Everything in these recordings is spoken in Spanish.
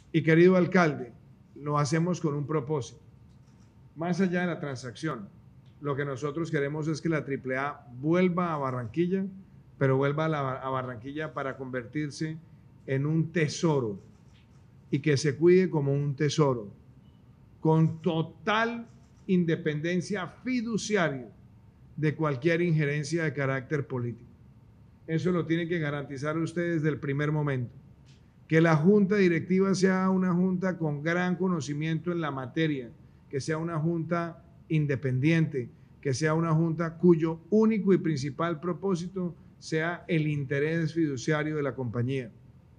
Y querido alcalde, lo hacemos con un propósito. Más allá de la transacción, lo que nosotros queremos es que la AAA vuelva a Barranquilla, pero vuelva a Barranquilla para convertirse en un tesoro y que se cuide como un tesoro, con total independencia fiduciaria de cualquier injerencia de carácter político. Eso lo tienen que garantizar ustedes desde el primer momento. Que la junta directiva sea una junta con gran conocimiento en la materia, que sea una junta independiente, que sea una junta cuyo único y principal propósito sea el interés fiduciario de la compañía.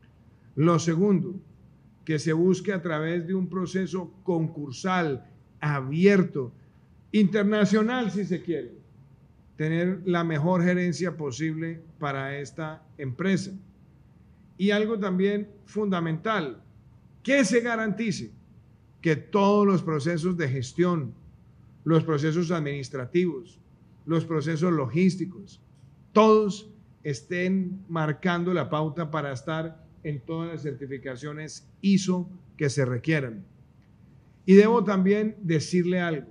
Lo segundo, que se busque a través de un proceso concursal, abierto, internacional si se quiere, tener la mejor gerencia posible para esta empresa. Y algo también fundamental, que se garantice que todos los procesos de gestión, los procesos administrativos, los procesos logísticos, todos estén marcando la pauta para estar en todas las certificaciones ISO que se requieran. Y debo también decirle algo,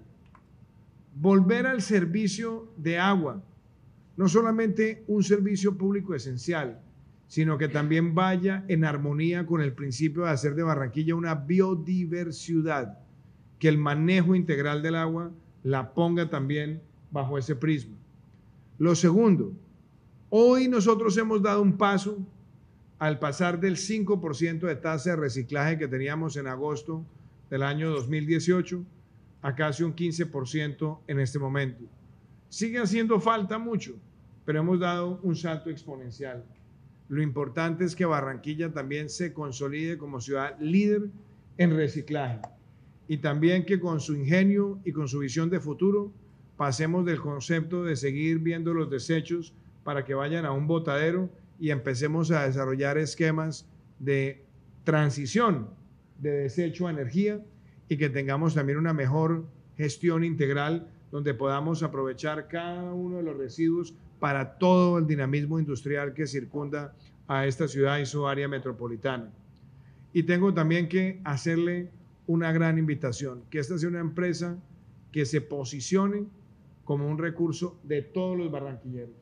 volver al servicio de agua, no solamente un servicio público esencial, sino que también vaya en armonía con el principio de hacer de Barranquilla una biodiversidad, que el manejo integral del agua la ponga también bajo ese prisma. Lo segundo, hoy nosotros hemos dado un paso al pasar del 5% de tasa de reciclaje que teníamos en agosto del año 2018 a casi un 15% en este momento. Sigue haciendo falta mucho, pero hemos dado un salto exponencial. Lo importante es que Barranquilla también se consolide como ciudad líder en reciclaje y también que con su ingenio y con su visión de futuro pasemos del concepto de seguir viendo los desechos para que vayan a un botadero y empecemos a desarrollar esquemas de transición de desecho a energía y que tengamos también una mejor gestión integral donde podamos aprovechar cada uno de los residuos para todo el dinamismo industrial que circunda a esta ciudad y su área metropolitana. Y tengo también que hacerle una gran invitación, que esta sea una empresa que se posicione como un recurso de todos los barranquilleros.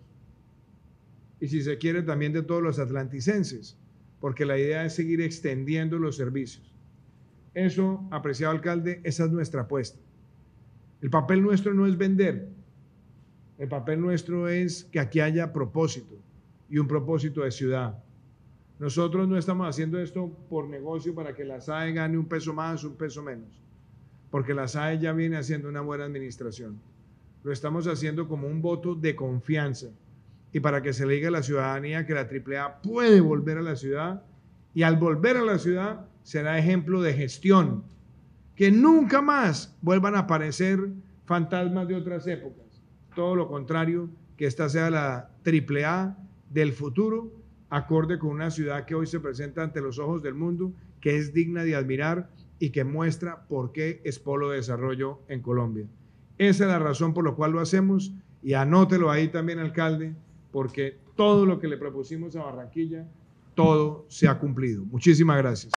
Y si se quiere también de todos los atlanticenses, porque la idea es seguir extendiendo los servicios. Eso, apreciado alcalde, esa es nuestra apuesta. El papel nuestro no es vender, el papel nuestro es que aquí haya propósito y un propósito de ciudad. Nosotros no estamos haciendo esto por negocio para que la SAE gane un peso más o un peso menos, porque la SAE ya viene haciendo una buena administración. Lo estamos haciendo como un voto de confianza y para que se le diga a la ciudadanía que la AAA puede volver a la ciudad y al volver a la ciudad será ejemplo de gestión, que nunca más vuelvan a aparecer fantasmas de otras épocas. Todo lo contrario, que esta sea la AAA del futuro, acorde con una ciudad que hoy se presenta ante los ojos del mundo, que es digna de admirar y que muestra por qué es polo de desarrollo en Colombia. Esa es la razón por la cual lo hacemos y anótelo ahí también, alcalde, porque todo lo que le propusimos a Barranquilla, todo se ha cumplido. Muchísimas gracias.